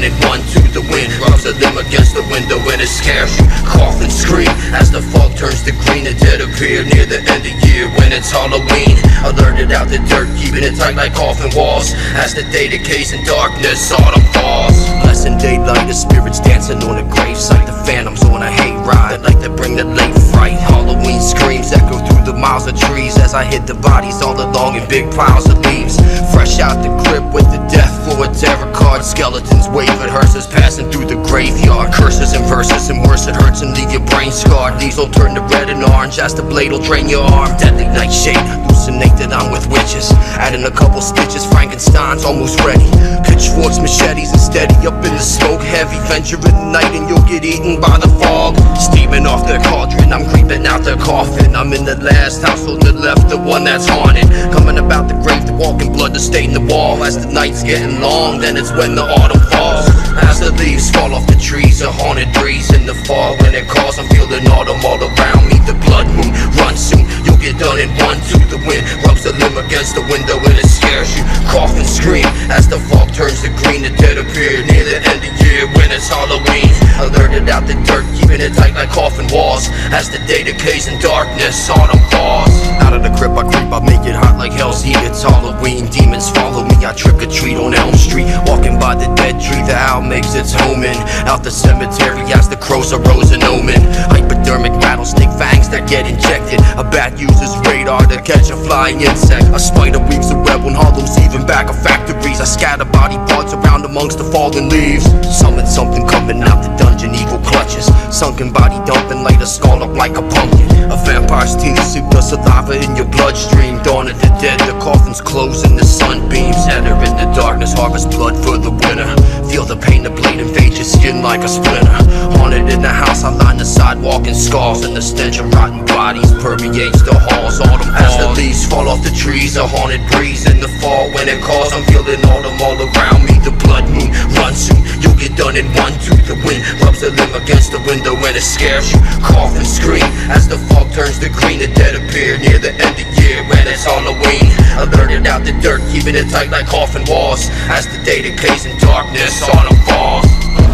done in one, two. The wind rubs a limb against the window and it scares you. Cough and scream as the fog turns to green. The dead appear near the end of year when it's Halloween. Alerted out the dirt, keeping it tight like coffin walls. As the day decays in darkness, autumn falls. Less than daylight, the spirits dancing on a gravesite. The phantoms on a hayride that like to bring the late fright. Halloween screams echo through the miles of trees as I hit the bodies all along in big piles of leaves. Fresh out the grip with the death floor tarot card. Skeletons wave at hearses passing through the graveyard. Curses and verses and worse, it hurts and leave your brain scarred. Leaves will turn to red and orange as the blade will drain your arm. Deadly nightshade, hallucinate that I'm with witches. Adding a couple stitches, Frankenstein's almost ready. Pitchforks, machetes, and steady up in the smoke. Heavy venture in the night and you'll get eaten by the fog. Steaming off the cauldron, I'm creeping out the coffin. I'm in the last house on the left, the one that's haunted. Coming about the grave to walk in blood to stain the wall. As the night's getting long, then it's when the autumn falls. As the leaves fall off the trees, a haunted breeze in the fall. When it calls, I'm feeling autumn all around me. The blood moon runs soon, you'll get done in one, two. The wind rubs a limb against the window and it scares you. Cough and scream as the fog turns to green. The dead appear near the end of year when it's Halloween. Alerted out the dirt, keeping it tight like coffin walls. As the day decays in darkness, autumn falls. Out of the crypt I creep, I make it hot like hell's heat. It's Halloween, demons follow me. I trick or treat on Elm Street. Walking by the dead tree, the owl makes its home in. Out the cemetery as the crows arose an omen. Hypodermic rattlesnake fangs that get injected. A bat uses radar to catch a flying insect. A spider weaves a web on hollows, even back of factories. I scatter body parts around amongst the fallen leaves. Summon something coming out the dungeon, evil clutches. Sunken body dumping, light a skull up like a pumpkin. A vampire's teeth suit the saliva in your bloodstream. Dawn of the dead, the coffins close and the sunbeams enter in the darkness, harvest blood for the winter. Feel the pain, the blade invade your skin like a splinter. Haunted in the house, I line the sidewalk in scars. And the stench of rotten bodies permeates the halls. Autumn falls. As the leaves fall off the trees, a haunted breeze in the fall. When it calls, I'm feeling autumn all around me. The blood moon runs soon, you'll get done in one, two. The wind rubs a limb against the window and it scares you. Cough and scream as the fog turns to green. The dead appear near the end of year when it's Halloween. Alerted out the dirt, keeping it tight like coffin walls. As the day decays in darkness, autumn falls.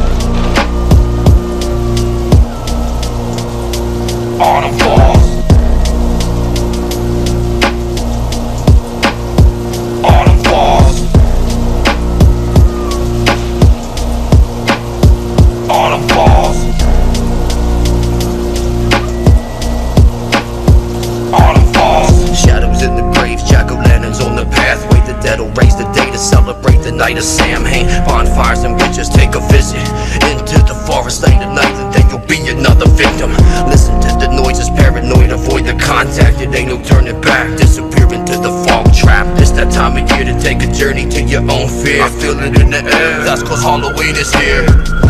Autumn falls. Autumn falls. Autumn falls. Autumn falls. Shadows in the graves, jack-o'-lanterns on the pathway. The dead will raise the day to celebrate the night of Samhain. Bonfires and witches take a visit into the forest late at night, and then you'll be another victim. Listen to the noises, paranoid, avoid the contact. It ain't no turning back, disappear into the fog trap. It's that time of year to take a journey to your own fear. I feel it in the air, that's cause Halloween is here.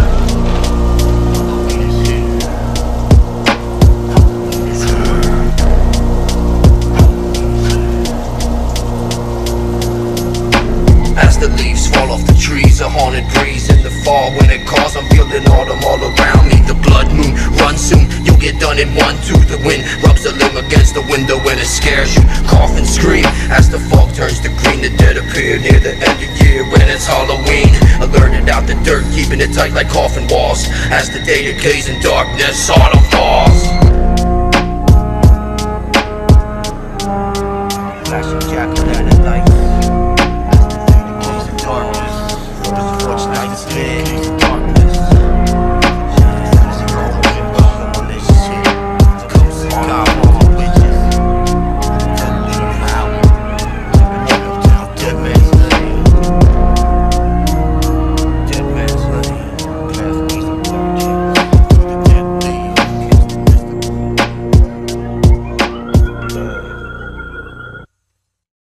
As the leaves fall off the trees, a haunted breeze in the fall. When it calls, I'm feeling autumn all around me. The blood moon runs soon, you'll get done in one, two. The wind rubs a limb against the window and it scares you. Cough and scream as the fog turns to green. The dead appear near the end of year when it's Halloween. Alerted out the dirt, keeping it tight like coffin walls. As the day decays in darkness, autumn falls.